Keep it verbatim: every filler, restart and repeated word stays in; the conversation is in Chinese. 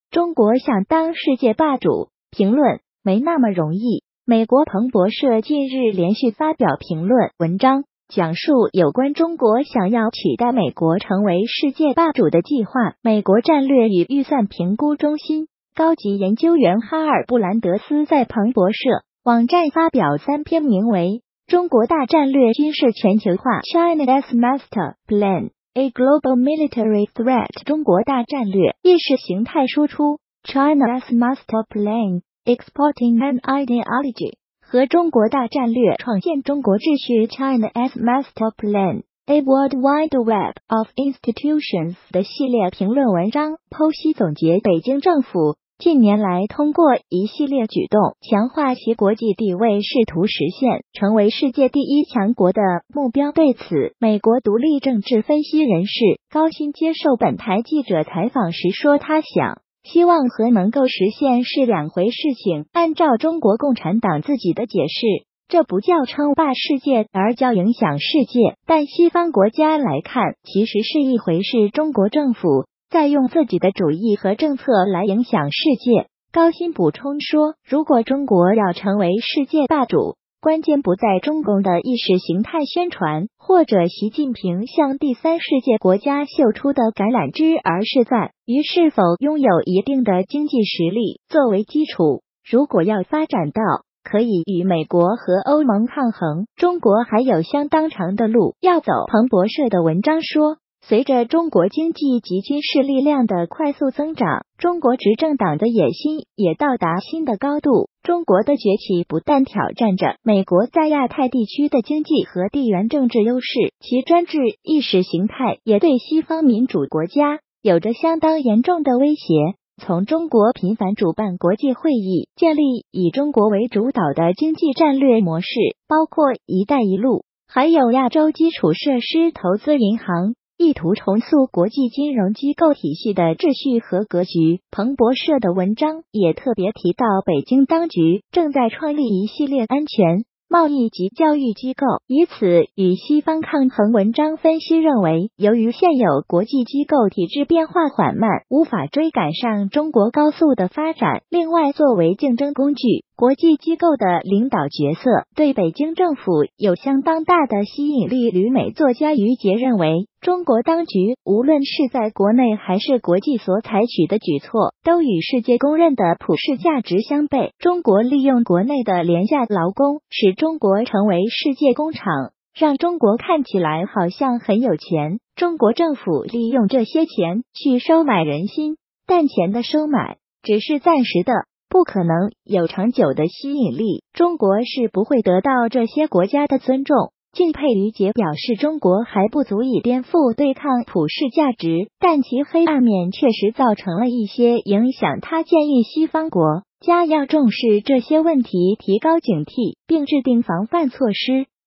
中国想当世界霸主，评论没那么容易。美国彭博社近日连续发表评论文章，讲述有关中国想要取代美国成为世界霸主的计划。美国战略与预算评估中心高级研究员哈尔布兰德斯在彭博社网站发表三篇名为《中国大战略军事全球化 China's Master Plan: A Global Military Threat》中国大战略意识形态输出 China's Master Plan: Exporting an Ideology 和中国大战略创建中国秩序 China's Master Plan: A World Wide Web of Institutions 的系列评论文章，剖析总结北京政府近年来通过一系列举动强化其国际地位，试图实现成为世界第一强国的目标。对此，美国独立政治分析人士高鑫接受本台记者采访时说，他想希望和能够实现是两回事情。按照中国共产党自己的解释，这不叫称霸世界，而叫影响世界。但西方国家来看，其实是一回事。中国政府在用自己的主义和政策来影响世界。高鑫补充说，如果中国要成为世界霸主，关键不在中共的意识形态宣传，或者习近平向第三世界国家秀出的橄榄枝，而是在于是否拥有一定的经济实力作为基础。如果要发展到可以与美国和欧盟抗衡，中国还有相当长的路要走。彭博社的文章说，随着中国经济及军事力量的快速增长，中国执政党的野心也到达新的高度。中国的崛起不但挑战着美国在亚太地区的经济和地缘政治优势，其专制意识形态也对西方民主国家有着相当严重的威胁。从中国频繁主办国际会议，建立以中国为主导的经济战略模式，包括一带一路，还有亚洲基础设施投资银行，意图重塑国际金融机构体系的秩序和格局。彭博社的文章也特别提到，北京当局正在创立一系列安全、贸易及教育机构，以此与西方抗衡。文章分析认为，由于现有国际机构体制变化缓慢，无法追赶上中国高速的发展。另外，作为竞争工具，国际机构的领导角色对北京政府有相当大的吸引力。旅美作家于杰认为，中国当局无论是在国内还是国际所采取的举措，都与世界公认的普世价值相悖。中国利用国内的廉价劳工，使中国成为世界工厂，让中国看起来好像很有钱。中国政府利用这些钱去收买人心，但钱的收买只是暂时的，不可能有长久的吸引力。中国是不会得到这些国家的尊重。敬佩于杰表示，中国还不足以颠覆对抗普世价值，但其黑暗面确实造成了一些影响。他建议西方国家要重视这些问题，提高警惕，并制定防范措施。